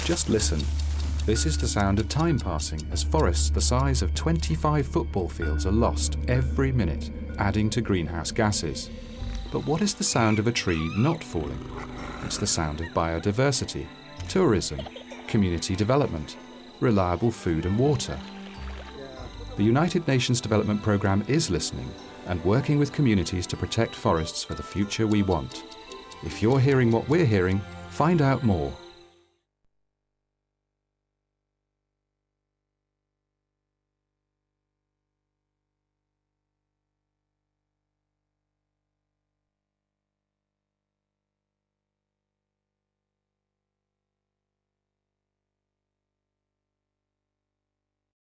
Just listen. This is the sound of time passing as forests the size of 25 football fields are lost every minute, adding to greenhouse gases. But what is the sound of a tree not falling? It's the sound of biodiversity, tourism, community development, reliable food and water. The United Nations Development Programme is listening and working with communities to protect forests for the future we want. If you're hearing what we're hearing, find out more